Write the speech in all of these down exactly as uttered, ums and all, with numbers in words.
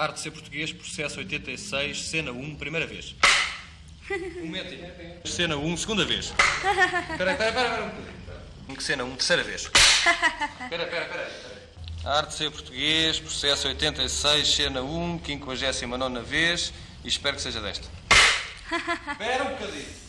Arte de Ser Português, processo oitenta e seis, cena um, primeira vez. Um metro. Cena um, segunda vez. Espera, espera, espera, espera um bocadinho. Cena um, terceira vez. Espera, espera, espera. Arte de Ser Português, processo oitenta e seis, cena um, quinquagésima nona vez, e espero que seja desta. Espera um bocadinho.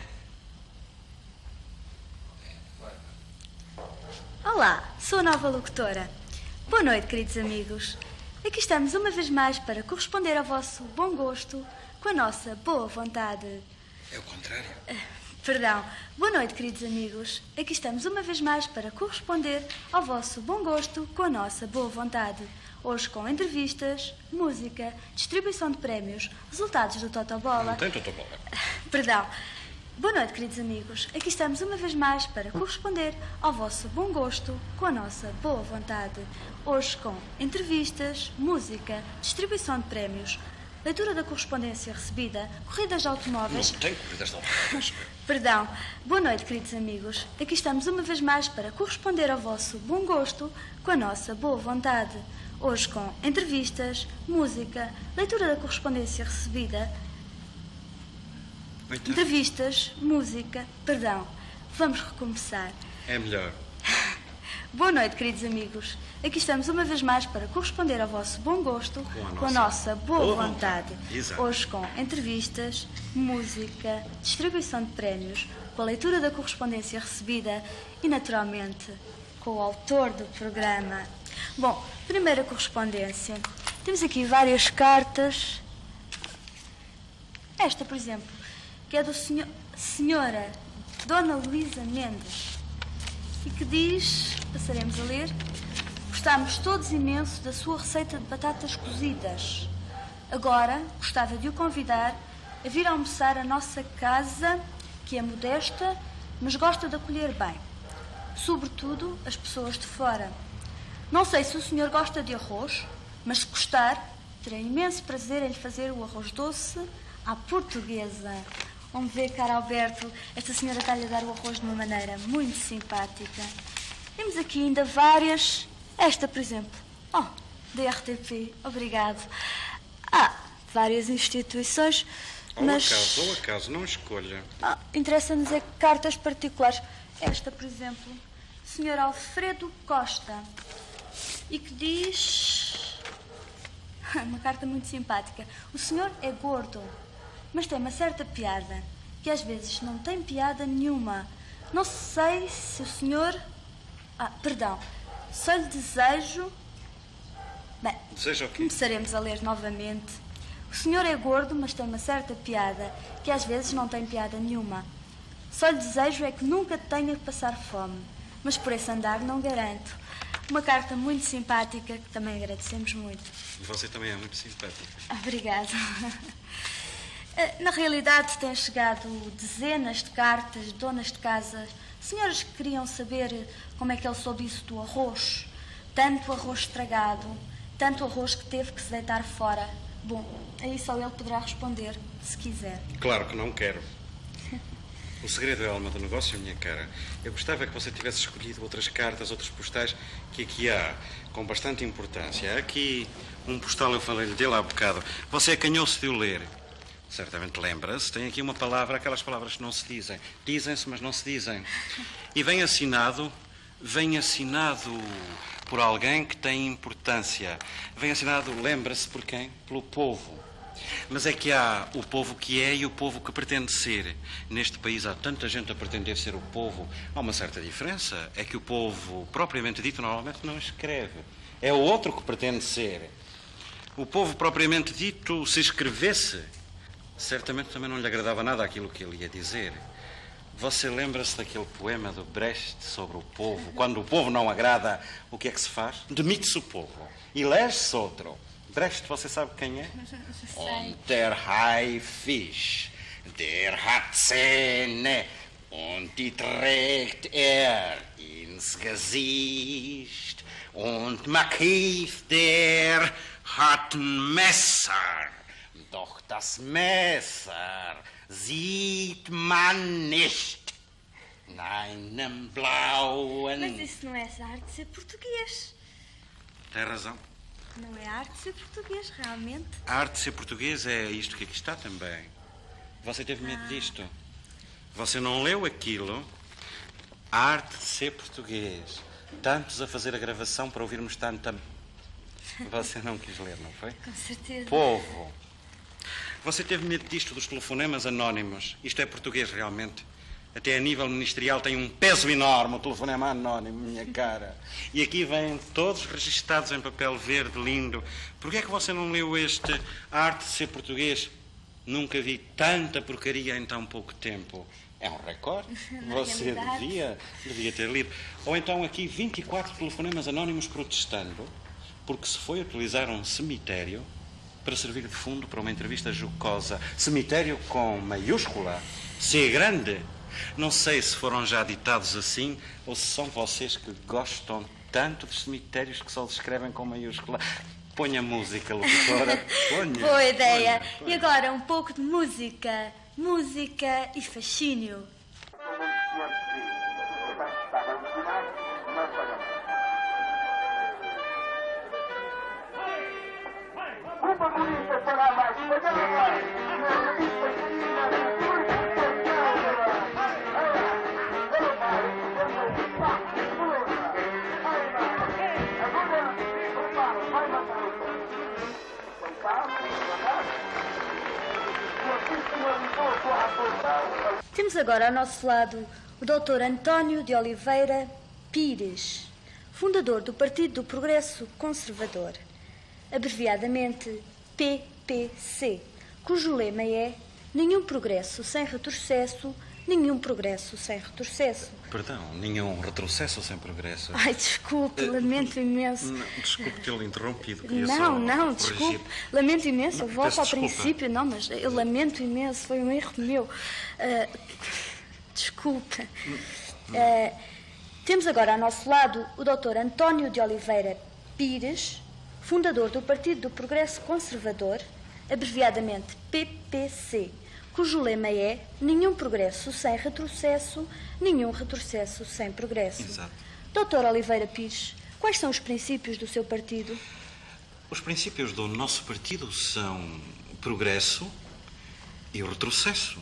Olá, sou a nova locutora. Boa noite, queridos amigos. Aqui estamos uma vez mais para corresponder ao vosso bom gosto com a nossa boa vontade. É o contrário. Uh, perdão. Boa noite, queridos amigos. Aqui estamos uma vez mais para corresponder ao vosso bom gosto com a nossa boa vontade. Hoje com entrevistas, música, distribuição de prémios, resultados do Totobola. Não tem Totobola. Uh, perdão. Boa noite, queridos amigos. Aqui estamos uma vez mais para corresponder ao vosso bom gosto com a nossa boa vontade. Hoje com entrevistas, música, distribuição de prémios, leitura da correspondência recebida, corridas de automóveis... Não tem corridas de automóveis. Perdão. Boa noite, queridos amigos. Aqui estamos uma vez mais para corresponder ao vosso bom gosto com a nossa boa vontade. Hoje com entrevistas, música, leitura da correspondência recebida... Então. Entrevistas, música, perdão. Vamos recomeçar. É melhor. Boa noite, queridos amigos. Aqui estamos uma vez mais para corresponder ao vosso bom gosto com a nossa, com a nossa boa, boa vontade. vontade. Hoje com entrevistas, música, distribuição de prémios, com a leitura da correspondência recebida e, naturalmente, com o autor do programa. Bom, primeira correspondência. Temos aqui várias cartas. Esta, por exemplo, que é do senhor, senhora Dona Luísa Mendes, e que diz, passaremos a ler: gostámos todos imenso da sua receita de batatas cozidas. Agora gostava de o convidar a vir almoçar à nossa casa, que é modesta, mas gosta de acolher bem, sobretudo as pessoas de fora. Não sei se o senhor gosta de arroz, mas se gostar, terei imenso prazer em lhe fazer o arroz doce à portuguesa. Vamos ver, cara Alberto, esta senhora está-lhe a dar o arroz de uma maneira muito simpática. Temos aqui ainda várias. Esta, por exemplo. Oh, da R T P, obrigado. Ah, várias instituições, Ou mas... acaso, ou acaso, não escolha. Ah, interessa-nos é cartas particulares. Esta, por exemplo, senhor Alfredo Costa, e que diz... Uma carta muito simpática. O senhor é gordo, mas tem uma certa piada, que às vezes não tem piada nenhuma. Não sei se o senhor... Ah, perdão. Só lhe desejo... Bem, Deseja o quê? começaremos a ler novamente. O senhor é gordo, mas tem uma certa piada, que às vezes não tem piada nenhuma. Só lhe desejo é que nunca tenha que passar fome, mas por esse andar não garanto. Uma carta muito simpática, que também agradecemos muito. Você também é muito simpática. Obrigada. Na realidade, têm chegado dezenas de cartas de donas de casa, senhoras que queriam saber como é que ele soube isso do arroz. Tanto arroz estragado, tanto arroz que teve que se deitar fora. Bom, aí só ele poderá responder, se quiser. Claro que não quero. O segredo é a alma do negócio, minha cara. Eu gostava que você tivesse escolhido outras cartas, outras postais, que aqui há, com bastante importância. Aqui, um postal, eu falei-lhe dele há bocado. Você acanhou-se de o ler. Certamente lembra-se, tem aqui uma palavra, aquelas palavras que não se dizem. Dizem-se, mas não se dizem. E vem assinado, vem assinado por alguém que tem importância. Vem assinado, lembra-se por quem? Pelo povo. Mas é que há o povo que é e o povo que pretende ser. Neste país há tanta gente a pretender ser o povo. Há uma certa diferença. É que o povo, propriamente dito, normalmente não escreve. É o outro que pretende ser. O povo, propriamente dito, se escrevesse, certamente também não lhe agradava nada aquilo que ele ia dizer. Você lembra-se daquele poema do Brecht sobre o povo? Quando o povo não agrada, o que é que se faz? Demite-se o povo. E elege-se outro. Brecht, você sabe quem é? Und der Haifisch, der hat Zähne, und die trägt er ins Gesicht. Und Makief, der hat ein Messer, doch das Messer sieht man nicht. In einem blauen... Mas isso não é essa arte de ser português. Tem razão. Não é arte ser português, realmente. A arte de ser português é isto que aqui está também. Você teve medo ah. disto. Você não leu aquilo. A arte de ser português. Tantos a fazer a gravação para ouvirmos tanta... Você não quis ler, não foi? Com certeza. Povo. Você teve medo disto dos telefonemas anónimos. Isto é português, realmente. Até a nível ministerial tem um peso enorme o telefonema anónimo, minha cara. E aqui vêm todos registados em papel verde, lindo. Porquê é que você não leu este A Arte de Ser Português? Nunca vi tanta porcaria em tão pouco tempo. É um recorde. Você devia, devia ter lido. Ou então aqui vinte e quatro telefonemas anónimos protestando porque se foi utilizar um cemitério para servir de fundo para uma entrevista jocosa. Cemitério com maiúscula, C grande. Não sei se foram já ditados assim ou se são vocês que gostam tanto dos cemitérios que só os escrevem com maiúscula. Ponha música, locutora. Ponha. Boa ideia. Ponha, ponha. E agora um pouco de música. Música e fascínio. Temos agora ao nosso lado o doutor António de Oliveira Pires, fundador do Partido do Progresso Conservador, abreviadamente P P C, cujo lema é nenhum progresso sem retrocesso, nenhum progresso sem retrocesso. Perdão, nenhum retrocesso sem progresso. Ai, desculpe, lamento imenso. Não, desculpe tê-lo interrompido. Não, não, desculpe, lamento imenso. Eu volto ao desculpa. princípio, não, mas eu lamento imenso, foi um erro meu. Uh, desculpa. Uh, temos agora ao nosso lado o doutor António de Oliveira Pires, fundador do Partido do Progresso Conservador, abreviadamente P P C, cujo lema é nenhum progresso sem retrocesso, nenhum retrocesso sem progresso. Exato. doutor Oliveira Pires, quais são os princípios do seu partido? Os princípios do nosso partido são o progresso e o retrocesso.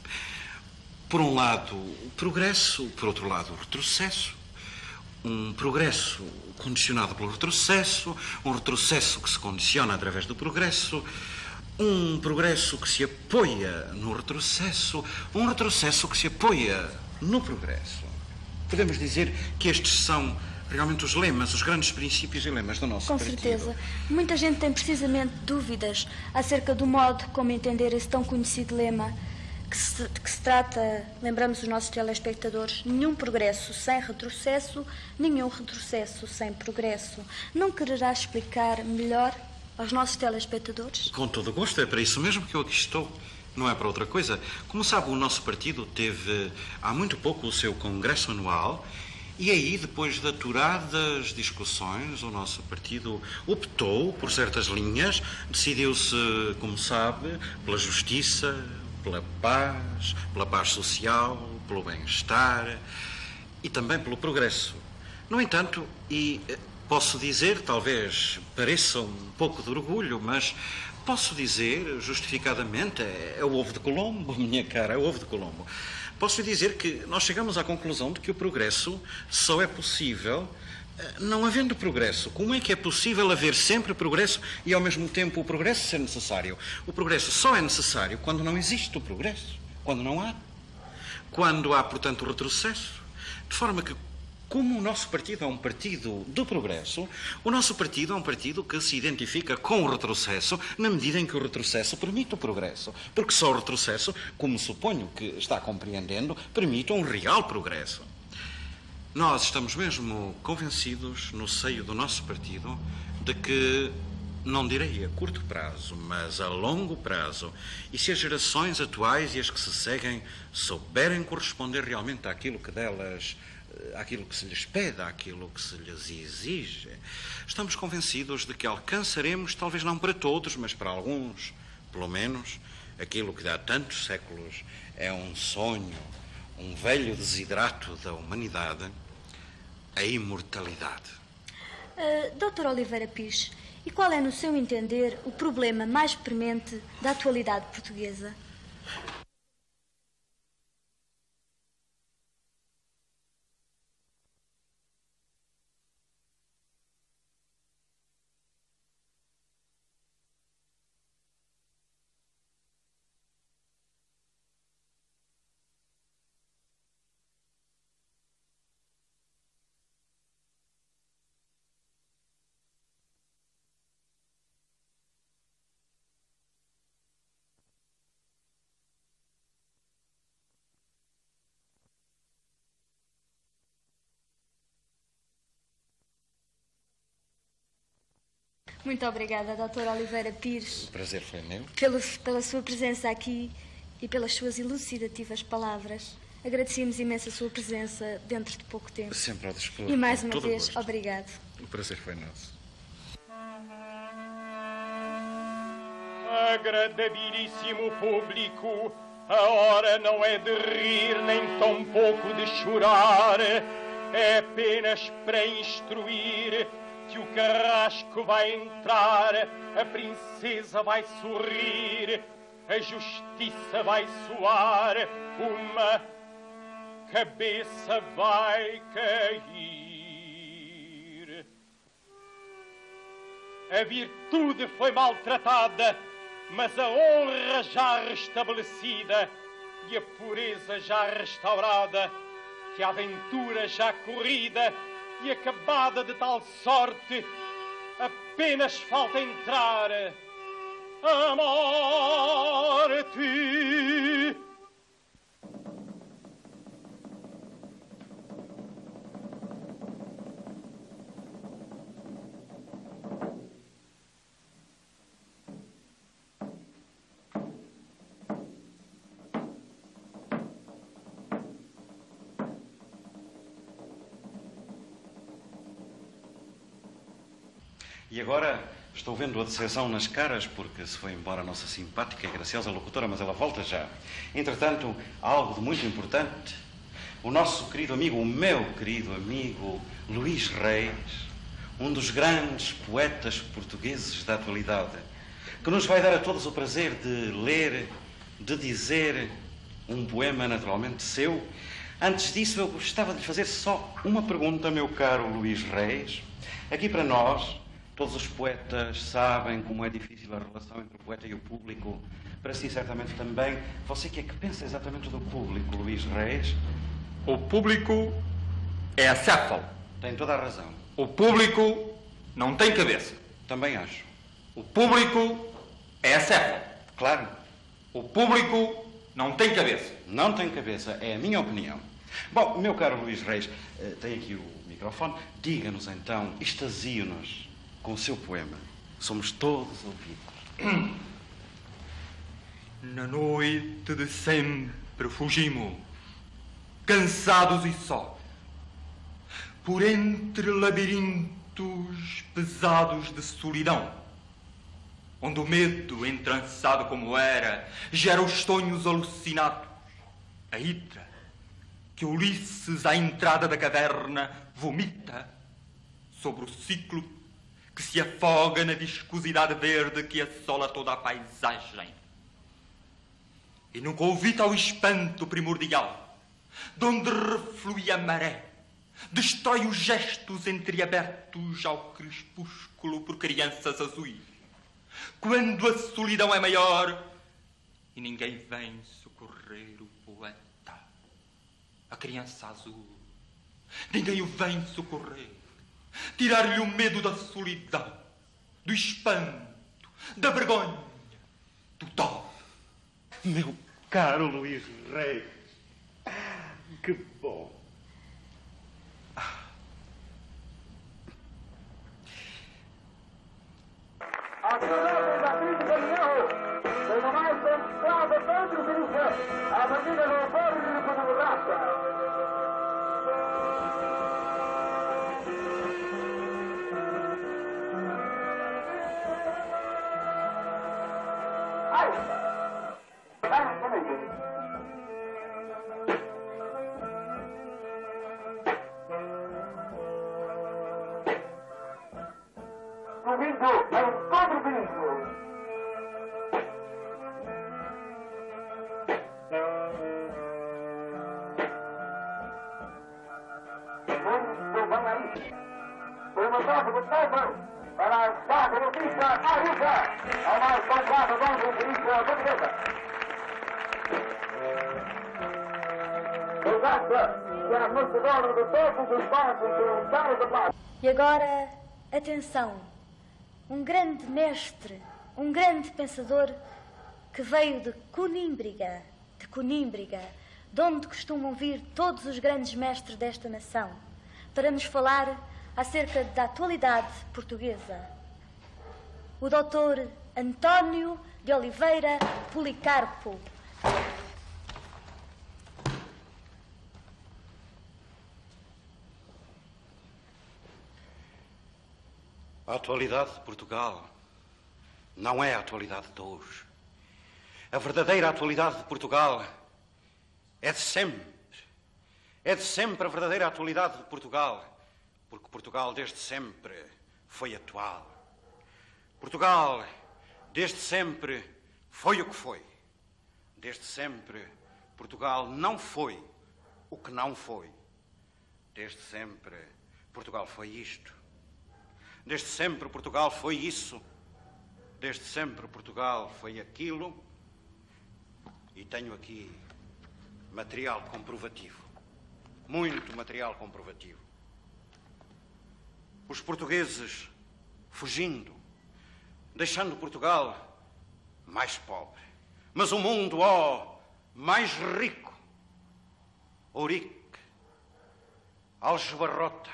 Por um lado, o progresso, por outro lado, o retrocesso. Um progresso condicionado pelo retrocesso, um retrocesso que se condiciona através do progresso, um progresso que se apoia no retrocesso, um retrocesso que se apoia no progresso. Podemos dizer que estes são realmente os lemas, os grandes princípios e lemas do nosso Com partido. Com certeza. Muita gente tem precisamente dúvidas acerca do modo como entender esse tão conhecido lema, que se, que se trata, lembramos os nossos telespectadores, nenhum progresso sem retrocesso, nenhum retrocesso sem progresso. Não quererá explicar melhor aos nossos telespectadores? Com todo o gosto, é para isso mesmo que eu aqui estou. Não é para outra coisa. Como sabe, o nosso partido teve há muito pouco o seu congresso anual e aí, depois de aturadas discussões, o nosso partido optou por certas linhas, decidiu-se, como sabe, pela justiça, pela paz, pela paz social, pelo bem-estar e também pelo progresso. No entanto, e posso dizer, talvez pareça um pouco de orgulho, mas posso dizer, justificadamente, é, é o ovo de Colombo, minha cara, é o ovo de Colombo. Posso dizer que nós chegamos à conclusão de que o progresso só é possível não havendo progresso. Como é que é possível haver sempre progresso e, ao mesmo tempo, o progresso ser necessário? O progresso só é necessário quando não existe o progresso, quando não há. Quando há, portanto, o retrocesso. De forma que, como o nosso partido é um partido do progresso, o nosso partido é um partido que se identifica com o retrocesso na medida em que o retrocesso permite o progresso. Porque só o retrocesso, como suponho que está compreendendo, permite um real progresso. Nós estamos mesmo convencidos, no seio do nosso partido, de que, não direi a curto prazo, mas a longo prazo, e se as gerações atuais e as que se seguem souberem corresponder realmente àquilo que delas, àquilo que se lhes pede, àquilo que se lhes exige, estamos convencidos de que alcançaremos, talvez não para todos, mas para alguns, pelo menos, aquilo que há tantos séculos é um sonho, um velho desidrato da humanidade, a imortalidade. Uh, doutor Oliveira Pires, E qual é, no seu entender, o problema mais premente da atualidade portuguesa? Muito obrigada, doutor Oliveira Pires. O prazer foi meu. Pelo, pela sua presença aqui e pelas suas elucidativas palavras. Agradecemos imenso a sua presença dentro de pouco tempo. Sempre ao dispor. E mais uma Todo vez, gosto. obrigado. O prazer foi nosso. Agradabilíssimo público, a hora não é de rir nem tão pouco de chorar, é apenas para instruir que o carrasco vai entrar, a princesa vai sorrir, a justiça vai soar, uma cabeça vai cair. A virtude foi maltratada, mas a honra já restabelecida e a pureza já restaurada, que a aventura já corrida e acabada de tal sorte, apenas falta entrar a morte. E agora estou vendo a decepção nas caras porque se foi embora a nossa simpática e graciosa locutora, mas ela volta já. Entretanto, há algo de muito importante. O nosso querido amigo, o meu querido amigo Luís Reis, um dos grandes poetas portugueses da atualidade, que nos vai dar a todos o prazer de ler, de dizer um poema naturalmente seu. Antes disso, eu gostava de lhe fazer só uma pergunta, meu caro Luís Reis. Aqui para nós, todos os poetas sabem como é difícil a relação entre o poeta e o público. Para si, certamente também. Você que é que pensa exatamente do público, Luís Reis? O público é acéfalo. Tem toda a razão. O público não tem cabeça. Também acho. O público é acéfalo. Claro. O público não tem cabeça. Não tem cabeça, é a minha opinião. Bom, meu caro Luís Reis, tem aqui o microfone. Diga-nos então, extasie-nos com o seu poema. Somos todos ouvidos. Na noite de sempre fugimos, cansados e só, por entre labirintos pesados de solidão, onde o medo, entrançado como era, gera os sonhos alucinados, a hidra que Ulisses à entrada da caverna vomita sobre o ciclo que se afoga na viscosidade verde que assola toda a paisagem. E nunca ouvi tal espanto primordial, de onde reflui a maré, destrói os gestos entreabertos ao crepúsculo por crianças azuis. Quando a solidão é maior e ninguém vem socorrer o poeta, a criança azul, ninguém o vem socorrer, tirar-lhe o medo da solidão, do espanto, da vergonha, do dó. Meu caro Luís Reis, que bom. Aqui da crítica de erro, pelo mais centrado Pedro Vinícius, a Avenida Leopoldo de Borracha. Ai! Vai, comigo. subindo em todo o perigo. Muito bem aí. Foi uma troca de Taiwan para a Estado do Pista à Rússia, ao mais completo dono do perigo da defesa. E agora, atenção, um grande mestre, um grande pensador que veio de Conímbriga, de Conímbriga, de onde costumam vir todos os grandes mestres desta nação, para nos falar acerca da atualidade portuguesa. O doutor António de Oliveira Policarpo. A atualidade de Portugal não é a atualidade de hoje. A verdadeira atualidade de Portugal é de sempre. É de sempre a verdadeira atualidade de Portugal, porque Portugal desde sempre foi atual. Portugal desde sempre foi o que foi. Desde sempre Portugal não foi o que não foi. Desde sempre Portugal foi isto. Desde sempre Portugal foi isso. Desde sempre Portugal foi aquilo. E tenho aqui material comprovativo. Muito material comprovativo. Os portugueses fugindo, deixando Portugal mais pobre. Mas o mundo, ó, mais rico. Ourique, Aljubarrota,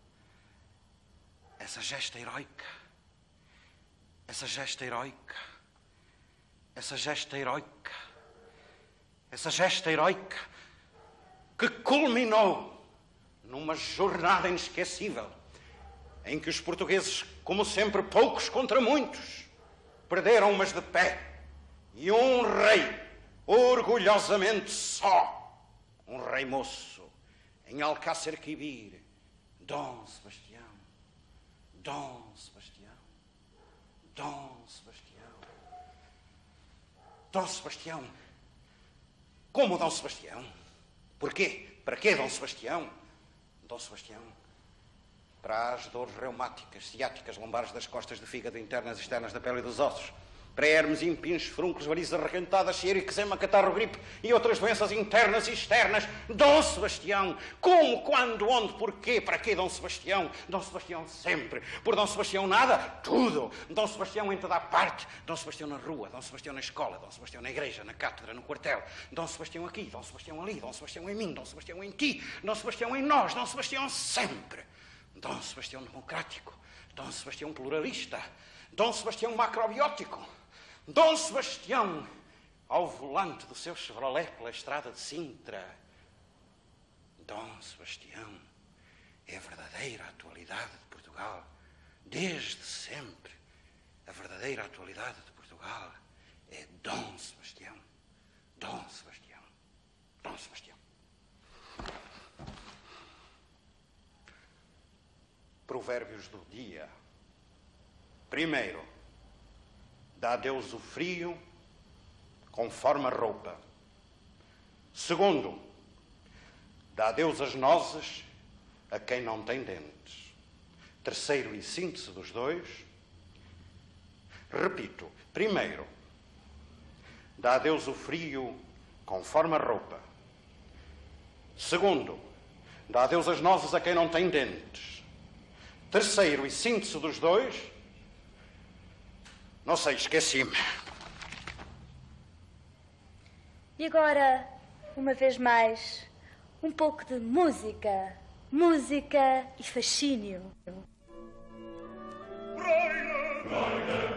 essa gesta heroica, essa gesta heroica, essa gesta heroica, essa gesta heroica que culminou numa jornada inesquecível em que os portugueses, como sempre, poucos contra muitos, perderam, mas de pé, e um rei, orgulhosamente só, um rei moço, em Alcácer Quibir, Dom Sebastião, Dom Sebastião, Dom Sebastião, Dom Sebastião. Como Dom Sebastião? Porquê? Para quê Dom Sebastião? Dom Sebastião, para as dores reumáticas, ciáticas, lombares das costas, de fígado, internas e externas da pele e dos ossos, para hermes, impinhos, furuncos, varizes arrequentadas, ciera, eczema, catarro, gripe e outras doenças internas e externas. Dom Sebastião, como, quando, onde, porquê, para quê Dom Sebastião? Dom Sebastião sempre. Por Dom Sebastião nada, tudo. Dom Sebastião em toda a parte. Dom Sebastião na rua, Dom Sebastião na escola, Dom Sebastião na igreja, na cátedra, no quartel. Dom Sebastião aqui, Dom Sebastião ali, Dom Sebastião em mim, Dom Sebastião em ti, Dom Sebastião em nós, Dom Sebastião sempre. Dom Sebastião democrático, Dom Sebastião pluralista, Dom Sebastião macrobiótico, Dom Sebastião ao volante do seu Chevrolet pela estrada de Sintra. Dom Sebastião é a verdadeira atualidade de Portugal, desde sempre. A verdadeira atualidade de Portugal é Dom Sebastião, Dom Sebastião, Dom Sebastião. Provérbios do dia. Primeiro, dá a Deus o frio conforme a roupa. Segundo, dá a Deus as nozes a quem não tem dentes. Terceiro, e síntese dos dois. Repito, primeiro, dá a Deus o frio conforme a roupa. Segundo, dá a Deus as nozes a quem não tem dentes. Terceiro, e síntese dos dois, não sei, esqueci-me. E agora, uma vez mais, um pouco de música. Música e fascínio. Freunde, Freunde,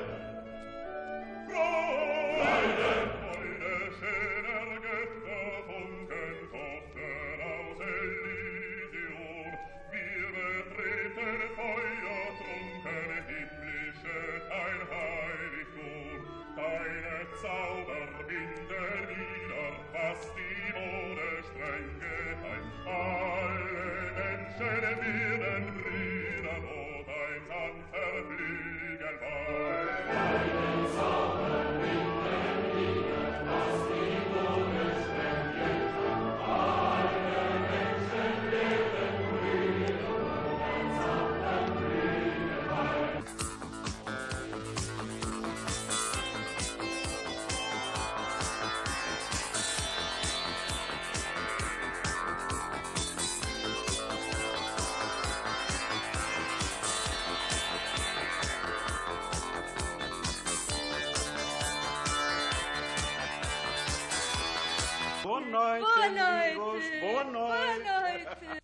Freunde, Freunde, schöner Götter funken Tochter aus Elysium. Wir betreten feuertrunken himmlische dein Heiligtum. Deine Zauber binden wieder, was die Mode streng geheim. Alle Menschen werden Brüder noite, Boa amigos. noite. Boa noite. Boa noite.